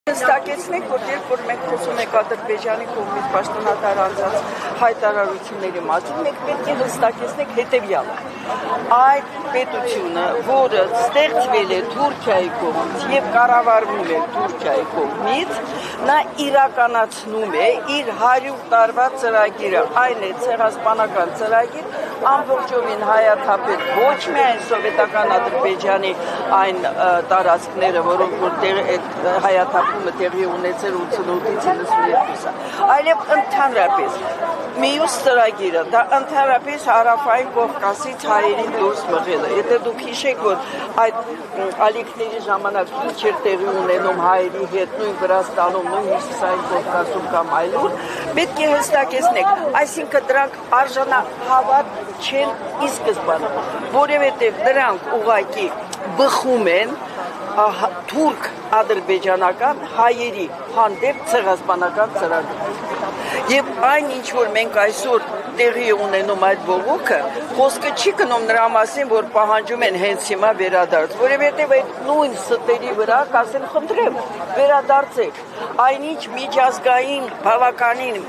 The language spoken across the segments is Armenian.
Հստակեցնենք, որ երբ որ մենք խոսում ենք Ադրբեջանի կողմից պաշտոնատար անձած հայտարարությունների մասին, մենք պետք է հստակեցնենք հետևյալը. այդ պետությունը, որը ստեղծվել է Թուրքիայի կողմից եւ կառավարվում է Թուրքիայի կողմից, նա իրականացնում է իր 100 տարվա ծրագիրը, այն է ցեղասպանական ծրագիր, ամբողջովին հայաթափել ոչ միայն սովետական Ադրբեջանի այն տարածքները, որոնք որ հայաթափումը տեղի ունեցել 88-ից 92-ը, այլև ընդհանրապես մյուս ծրագիրը, դա ընդհանրապես հարավային Կովկասից հայերին դուրս մղելը։ Եթե դուք հիշեք, որ այդ ալիքների ժամանակ ինչ էր տեղի ունենում հայերի հետ, նույն Վրաստանում, նույն Հյուսիսային Կովկասում կամ այլուր, պետք է հստակեցնենք, այսինքն դրանք արժանահավատ չեն ի սկզբանե, որովհետև դրանք ուղղակի բխում են թուրք-ադրբեջանական հայերի հանդեպ ցեղասպանական ծրագրով։ Եվ այն, ինչ որ մենք այսօր տեղի ունենում այդ բողոքը, խոսքը չի գնում նրա մասին, որ պահանջում են հենց հիմա վերադարձ, որովհետև այդ նույն ստերի վրա կասեն խնդրեմ, վերադարձեք, այնինչ միջազգային բավականին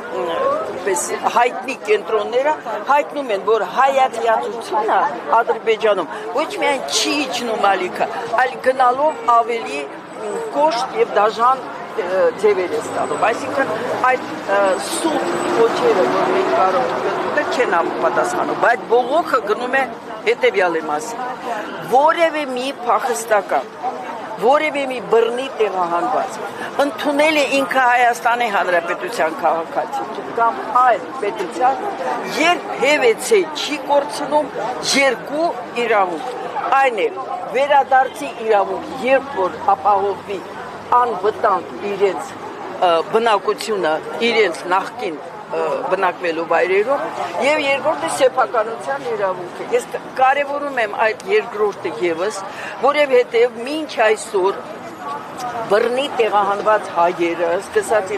հայտնի կենտրոնները հայտնում են, որ հայատյացությունը Ադրբեջանում ոչ միայն չի իջնում ալիքը, այլ գնալով ավելի կոշտ եւ դաժան ձևեր է ստանում, այսինքն այդ սուտ ոչերը, որ մենք կարող ենք չեն համապատասխանում, բայց բողոքը գնում է հետևյալի մասին, որևէ մի փախստական, որևէ մի բռնի տեղահանված ընդունել է ինքը Հայաստանի Հանրապետության քաղաքացի կամ այլ պետության, երբևէ չի կորցնում երկու իրավունք, այն է վերադարձի իրավունք, երբ որ ապահովվի անվտանգ իրենց բնակությունը, իրենց նախկին բնակվելու վայրերում եւ երկրորդը սեփականության իրավունքը։ Ես կարևորում եմ այդ երկրորդը եւս, որովհետեւ մինչ այսօր բռնի տեղահանված հայերը, սկսած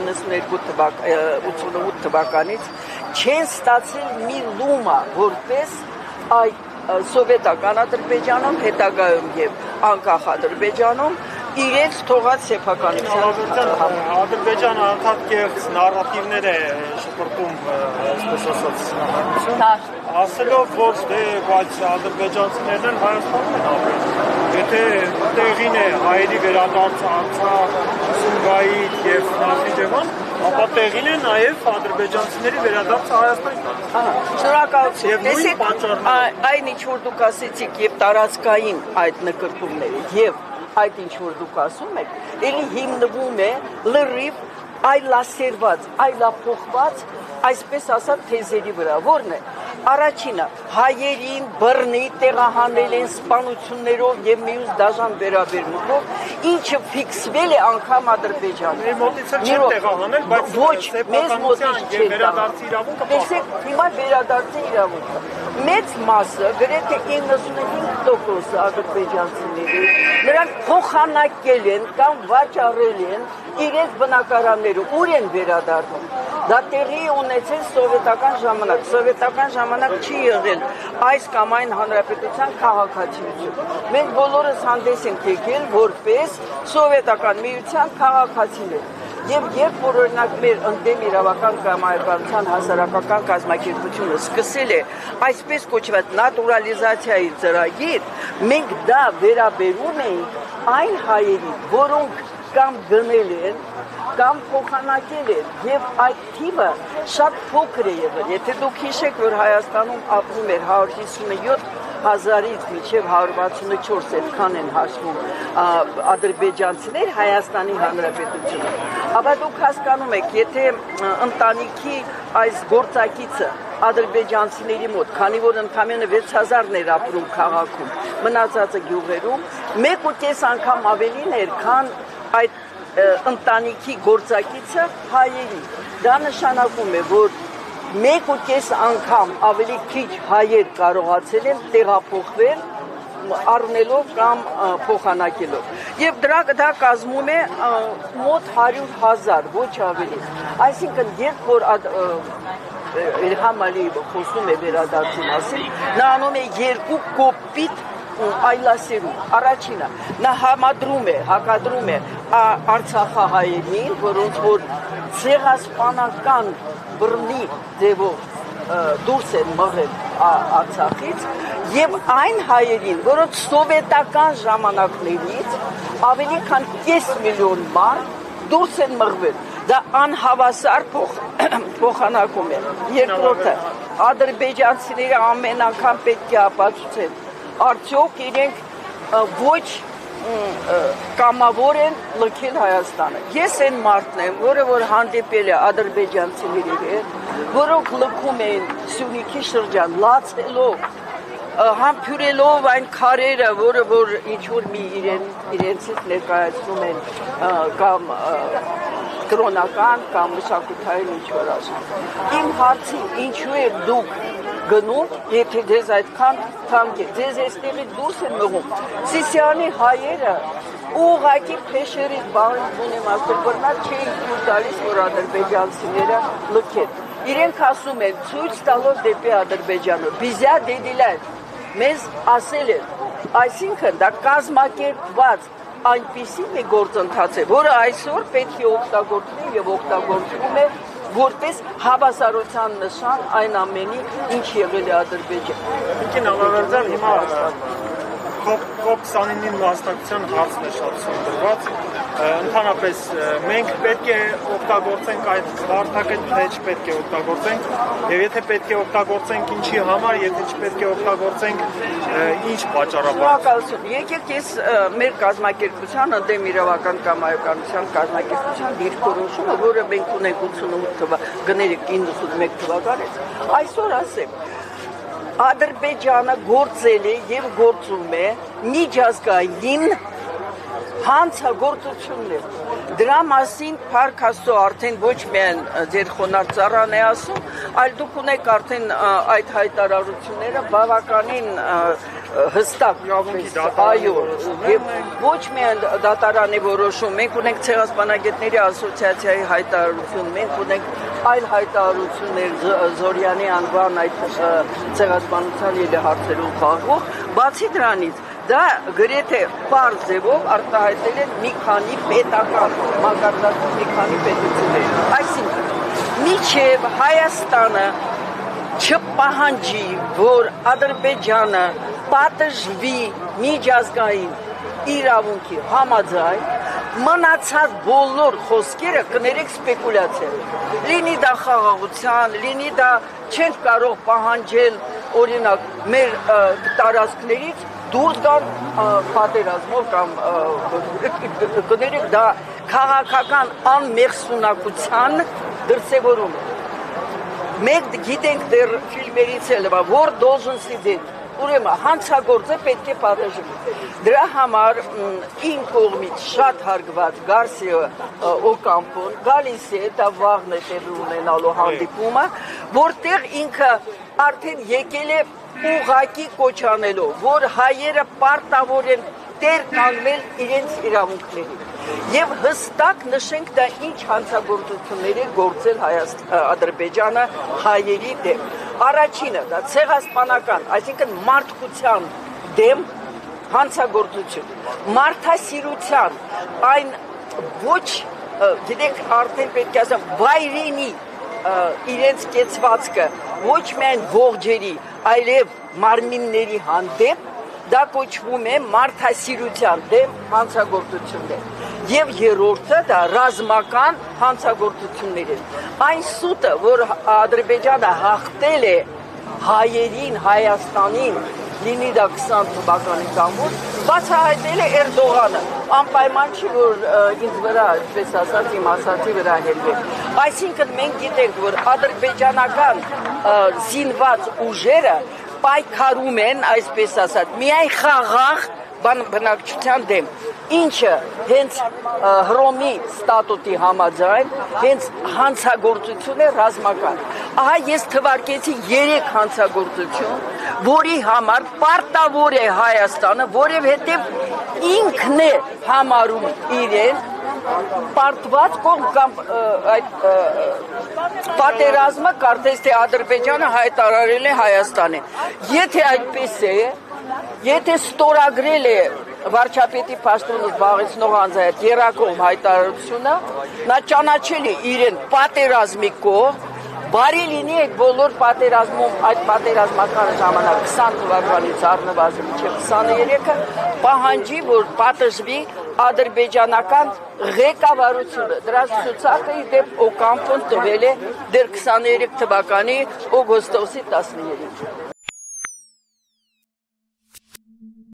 88 թվականից, չեն ստացել մի լումա, որպես այդ սովետական Ադրբեջանում, հետագայում եւ անկախ Ադրբեջանում իրենց թողած սեփականության Ադրբեջանը անդադ կեղծ նարատիվներ է շփրտում, այսպես ասած, նախագծում, ասելով, որ դե բայց ադրբեջանցիներն են Հայաստանում են ապրում։ Եթե տեղին է հայերի վերադարձը անցա Սումգայիթ եւ Նախիջևան, ապա տեղին է նաեւ ադրբեջանցիների վերադարձը Հայաստան։ Շնորհակալություն։ Տեսեք, այն ինչ որ դուք ասեցիք եւ տարածքային այդ նկրտումները եւ այդ ինչ որ դուք ասում եք, ելի հիմնվում է լրիվ այլասերված, այլափոխված, այսպես ասած թեզերի վրա, որն է, առաջինը, հայերին բռնի տեղահանել են սպանություններով եւ մյուս դաժան վերաբերմունքով, ինչը ֆիքսվել է անգամ Ադրբեջանում։ Մեր մոտից չեն տեղահանել, բայց ոչ, մեզ մոտից չեն վերադարձի իրավունքը։ Տեսեք, հիմա վերադարձի իրավունքը։ Մեծ մասը, գրեթե 95% ադրբեջանցիների, նրանք փոխանակել են կամ վաճառել են իրենց բնակարանները, ուր են վերադառնում։ Դա տեղի ունեցել սովետական ժամանակ։ Սովետական ժամանակ չի եղել այս կամ այն հանրապետության քաղաքացիություն։ Մենք բոլորս հանդես ենք եկել որպես սովետական միության քաղաքացիներ։ Եվ երբ որ օրինակ մեր ընդդեմ իրավական կամայականության հասարակական կազմակերպությունը սկսել է այսպես կոչված նատուրալիզացիայի ծրագիր, մենք դա վերաբերում ենք այն հայերի, որոնք կամ գնել են, կամ փոխանակել են, եւ այդ թիվը շատ փոքր է եղել։ Եթե դուք հիշեք, որ Հայաստանում ապրում էր 157 հազարից մինչև 164, այդքան են հաշվում ադրբեջանցիներ Հայաստանի Հանրապետությունում։ Ապա դուք հասկանում եք, եթե ընտանիքի այս գործակիցը ադրբեջանցիների մոտ, քանի որ ընդամենը 6000-ն էր ապրում քաղաքում, մնացածը գյուղերում, 1.5 անգամ ավելին էր, քան այդ ընտանիքի գործակիցը հայերի։ Դա նշանակում է, որ 1.5 անգամ ավելի քիչ հայեր կարողացել են տեղափոխվել առնելով կամ փոխանակելով։ Եվ դա կազմում է մոտ 100,000, ոչ ավելի։ Այսինքն, երբ որ Իլհամ Ալիևը խոսում է վերադարձի մասին, նա անում է երկու կոպիտ այլասերում, առաջինը, նա հակադրում է արցախահայերին, որոնց որ ցեղասպանական բռնի ձևով դուրս են մղել Արցախից եւ այն հայերին, որոնց սովետական ժամանակներից ավելի քան 500,000 մարդ դուրս են մղվել։ Դա անհավասար փոխանակում է։ Երկրորդը, ադրբեջանցիները ամեն անգամ պետք է ապացուցեն, արդյոք իրենք ոչ կամավոր են լքել Հայաստանը։ Ես այն մարդն եմ, որը որ հանդիպել է ադրբեջանցիների հետ, որոնք լքում էին Սյունիքի շրջան, լացելով, համբուրելով այն քարերը, որը որ ինչ-որ մի իրենցից ներկայացնում են կամ կրոնական կամ մշակութային ինչ-որ ասում։ Իմ հարցի ինչու եք դուք գնում, եթե ձեզ այդքան թանկ է, ձեզ այստեղից դուրս են մղում։ Սիսիանի հայերը ուղղակի փեշերից բանվում ասել, որ նա չէին թույլ տալիս, որ ադրբեջանցիները լքեն։ Իրենք ասում են ցույց տալով դեպի Ադրբեջանը, բիզա դեդիլան, մեզ ասել են, այսինքն դա կազմակերպված այնպիսի մի գործընթաց է, որը այսօր պետք է օգտագործվի եւ օգտագործվում է որպես հավասարության նշան այն ամենի, ինչ եղել է Ադրբեջանում։ Ինքն Ալավերդյան հիմա COP29-ի մասնակցության հարցն է շատ սովորված։ Ընդհանրապես մենք պետք է օգտագործենք այդ վարդակը, թե չպետք է օգտագործենք, եւ եթե պետք է օգտագործենք ինչի համար, եթե չպետք է օգտագործենք ինչ պատճառաբար։ Եկեք ես մեր կազմակերպության ընդդեմ իրավական կամայականության կազմակերպության դիրքորոշումը, որը մենք ունենք 88 գներեք 91 թվականից, այսօր ասեմ, Ադրբեջանը գործել է եւ գործում է միջազգային հանցագործություններ։ Դրա մասին Փառք Աստծո արդեն ոչ միայն ձեր խոնարհծառան է ասում, այլ դուք ունեք արդեն այդ հայտարարությունները բավականին հստակ, այո, եւ ոչ միայն դատարանի որոշում, մենք ունենք Ցեղասպանագետների ասոցիացիայի հայտարարություն, մենք ունենք այլ հայտարարություններ Զորյանի անվան այդ ցեղասպանության երեխաներուն խաղող, բացի դրանից դա գրեթե պարզ ձևով արտահայտել են մի քանի պետական մակարդակի մի քանի պետություններ։ Այսինքն, մինչև Հայաստանը չպահանջի, որ Ադրբեջանը պատժվի միջազգային իրավունքի համաձայն, մնացած բոլոր խոսքերը կներեք սպեկուլյացիա։ Լինի դա խաղաղության, լինի դա չենք կարող պահանջել օրինակ մեր տարածքներից դուրս գան պատերազմով կամ կներեք դա քաղաքական անմեղսունակության դրսևորում է։ Մենք գիտենք դեռ ֆիլմերից էլ, որ должен сидеть։ Ուրեմն հանցագործը պետք է պատժվի։ Դրա համար իմ կողմից շատ հարգված Գարսիա Օկամպոն գալիս է դա վաղն է տեղի ունենալու հանդիպումը, որտեղ ինքը արդեն եկել է ուղղակի կոչանելով, որ հայերը պարտավոր են տեր կանգնել իրենց իրավունքներին։ Եվ հստակ նշենք դա ինչ հանցագործություններ է գործել Ադրբեջանը հայերի դեմ։ Առաջինը դա ցեղասպանական, այսինքն մարդկության դեմ հանցագործություն, մարդասիրության, այն ոչ, գիտեք, արդեն պետք է ասեմ, վայրենի իրենց կեցվածքը ոչ միայն ողջերի, այլև մարմինների հանդեպ, դա կոչվում է մարդասիրության դեմ հանցագործություններ։ Եվ երրորդը դա ռազմական հանցագործություններ են։ Այն սուտը, որ Ադրբեջանը հաղթել է հայերին, Հայաստանին, լինի դա 20 թվականի կամուր, բացահայտել է Էրդողանը, անպայման չի, որ ինձ վրա, այսպես ասած, իմ ասացի վրա հելվեք։ Այսինքն մենք գիտենք, որ ադրբեջանական զինված ուժերը պայքարում են, այսպես ասած, միայն խաղաղ բնակչության դեմ, ինչը հենց Հռոմի ստատուտի համաձայն, հենց հանցագործություն է ռազմական։ Ահա ես թվարկեցի 3 հանցագործություն, որի համար պարտավոր է Հայաստանը, որովհետև ինքն է համարում իրեն պարտված կողմ կամ այդ պատերազմը կարծես թե Ադրբեջանը հայտարարել է Հայաստանին։ Եթե այդպես է, Եթե ստորագրել է վարչապետի պաշտոնը զբաղեցնող անձը այդ երակողմ հայտարարությունը, նա ճանաչել է իրեն պատերազմի կողմ, բարի լինի այդ բոլոր պատերազմում, այդ պատերազմական ժամանակ 20 թվականից առնվազն մինչև 23-ը պահանջի, որ պատժվի ադրբեջանական ղեկավարությունը։ Դրա ցուցակը ի դեպ Օկամպոն տվել է դեռ 23 թվականի օգոստոսի 13-ին։